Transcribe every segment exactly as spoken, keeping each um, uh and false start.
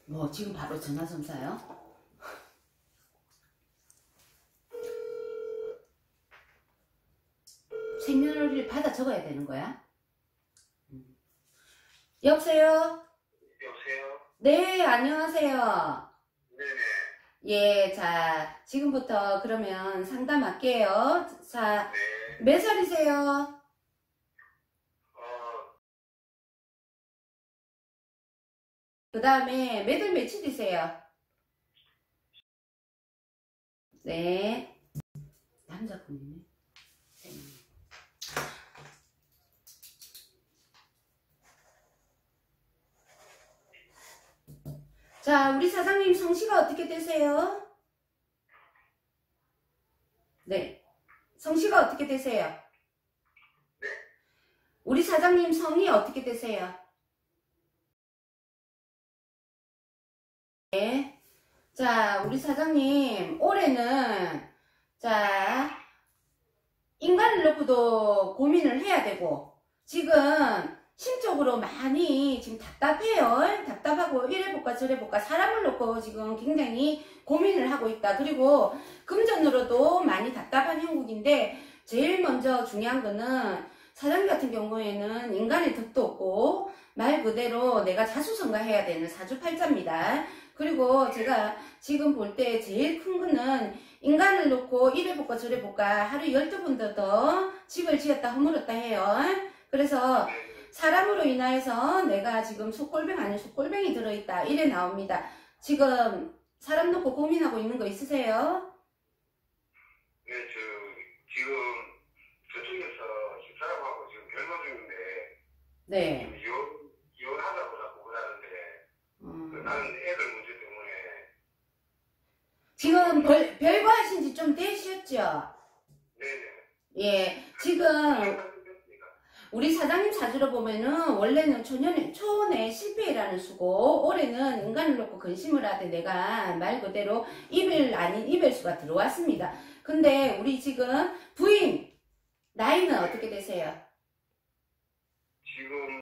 뭐 지금 바로 전화 좀 사요? 생년월일 받아 적어야 되는 거야? 여보세요? 여보세요? 네, 안녕하세요. 네네. 예, 자, 지금부터 그러면 상담할게요. 자, 네. 몇 살이세요? 어, 그 다음에 몇월 며칠이세요? 네. 남자분이네. 자, 우리 사장님 성씨가 어떻게 되세요? 네. 성씨가 어떻게 되세요? 네. 우리 사장님 성이 어떻게 되세요? 네. 자, 우리 사장님, 올해는, 자, 인간을 놓고도 고민을 해야 되고, 지금, 심적으로 많이 지금 답답해요. 답답하고, 이래볼까 저래볼까, 사람을 놓고 지금 굉장히 고민을 하고 있다. 그리고, 금전으로도 많이 답답한 형국인데, 제일 먼저 중요한 거는, 사장님 같은 경우에는 인간의 덕도 없고, 말 그대로 내가 자수성가해야 되는 사주팔자입니다. 그리고 제가 지금 볼 때 제일 큰 거는 인간을 놓고 이래볼까 저래볼까 하루 열두 번도 더 집을 지었다 허물었다 해요. 그래서 사람으로 인하여서 내가 지금 속골뱅 아닌 속골뱅이 들어있다 이래 나옵니다. 지금 사람 놓고 고민하고 있는 거 있으세요? 네, 저, 지금 저쪽에서 집사람하고 지금 결혼 중인데, 네. 지금 이혼, 이혼하자고 자꾸 그러는데, 음. 그 나는 애들 문제 때문에. 지금 별, 별거 하신 지 좀 되셨죠? 네네. 예. 지금 우리 사장님 사주로 보면은 원래는 초년에, 초내 실패라는 수고 올해는 인간을 놓고 근심을 하되 내가 말 그대로 이별 아닌 이별수가 들어왔습니다. 근데 우리 지금 부인 나이는 어떻게 되세요? 지금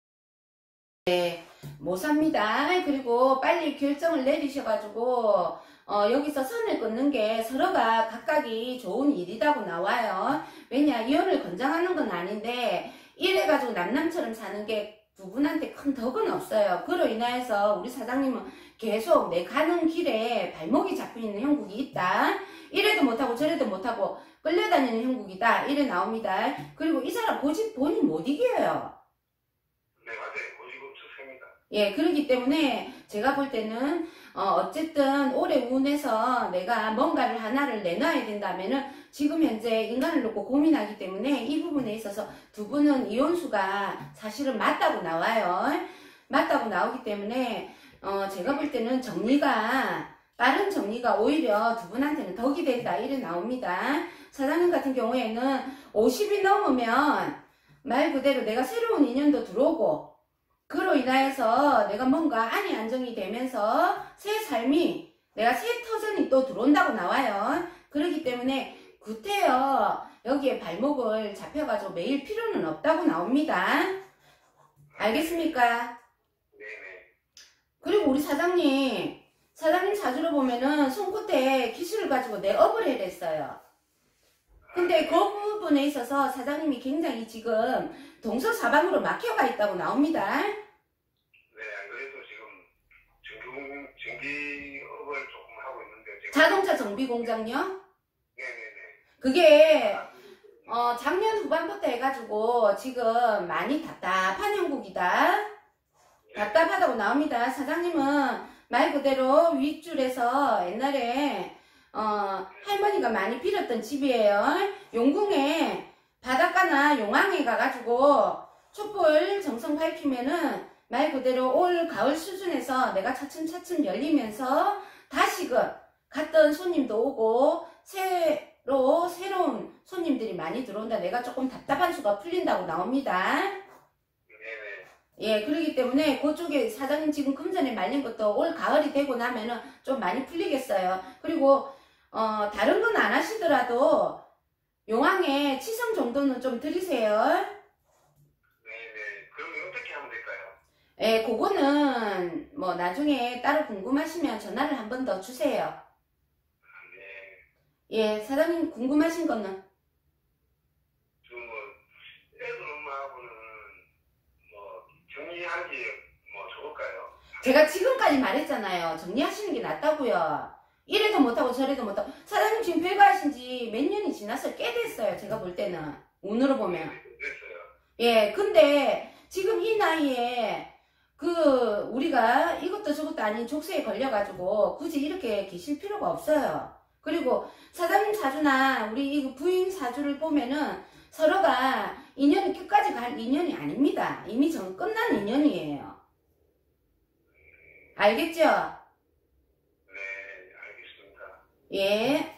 못 삽니다. 그리고 빨리 결정을 내리셔가지고 어, 여기서 선을 끊는 게 서로가 각각이 좋은 일이라고 나와요. 왜냐 이혼을 권장하는 건 아닌데 이래가지고 남남처럼 사는 게 두 분한테 큰 덕은 없어요. 그로 인하여서 우리 사장님은 계속 내 가는 길에 발목이 잡혀있는 형국이 있다. 이래도 못하고 저래도 못하고 끌려다니는 형국이다. 이래 나옵니다. 그리고 이 사람 고집 본인 못 이겨요. 네, 맞아요. 고집 없으십니다. 예, 그렇기 때문에 제가 볼 때는 어, 어쨌든 올해 운에서 내가 뭔가를 하나를 내놔야 된다면은 지금 현재 인간을 놓고 고민하기 때문에 이 부분에 있어서 두 분은 이혼수가 사실은 맞다고 나와요. 맞다고 나오기 때문에 어, 제가 볼 때는 정리가 다른 정리가 오히려 두 분한테는 덕이 된다 이래 나옵니다. 사장님 같은 경우에는 오십이 넘으면 말 그대로 내가 새로운 인연도 들어오고 그로 인하여서 내가 뭔가 안이 안정이 되면서 새 삶이 내가 새 터전이 또 들어온다고 나와요. 그렇기 때문에 구태여 여기에 발목을 잡혀가지고 매일 필요는 없다고 나옵니다. 알겠습니까? 네네. 그리고 우리 사장님 사장님 사주로 보면은 손끝에 기술을 가지고 내 업을 해냈어요. 근데 그 부분에 있어서 사장님이 굉장히 지금 동서사방으로 막혀가 있다고 나옵니다. 네, 안 그래도 지금 전기, 전기업을 조금 하고 있는데. 지금 자동차 정비 공장요? 네네네. 그게 어, 작년 후반부터 해가지고 지금 많이 답답한 형국이다. 답답하다고 나옵니다. 사장님은 말 그대로 윗줄에서 옛날에 어, 할머니가 많이 빌었던 집이에요. 용궁에 바닷가나 용왕에 가가지고 촛불 정성 밝히면은 말 그대로 올 가을 수준에서 내가 차츰차츰 열리면서 다시금 갔던 손님도 오고 새로 새로운 손님들이 많이 들어온다. 내가 조금 답답한 수가 풀린다고 나옵니다. 네네. 예, 그렇기 때문에 그쪽에 사장님 지금 금전에 말린 것도 올 가을이 되고 나면은 좀 많이 풀리겠어요. 그리고 어, 다른 건 안 하시더라도 용왕에 치성 정도는 좀 드리세요. 네네. 그러면 어떻게 하면 될까요? 예, 그거는 뭐 나중에 따로 궁금하시면 전화를 한 번 더 주세요. 네. 예, 사장님 궁금하신 거는? 저 뭐, 애들 엄마하고는 뭐, 정리한 게 뭐 좋을까요? 제가 지금까지 말했잖아요. 정리하시는 게 낫다고요. 이래도 못하고 저래도 못하고. 사장님 지금 별거하신 지 몇 년이 지났어요. 꽤 됐어요. 제가 볼 때는. 운으로 보면. 됐어요. 예, 근데 지금 이 나이에 그 우리가 이것도 저것도 아닌 족쇄에 걸려가지고 굳이 이렇게 계실 필요가 없어요. 그리고 사장님 사주나 우리 이 부인 사주를 보면은 서로가 인연이 끝까지 갈 인연이 아닙니다. 이미 전 끝난 인연이에요. 알겠죠? 네, 알겠습니다. 예.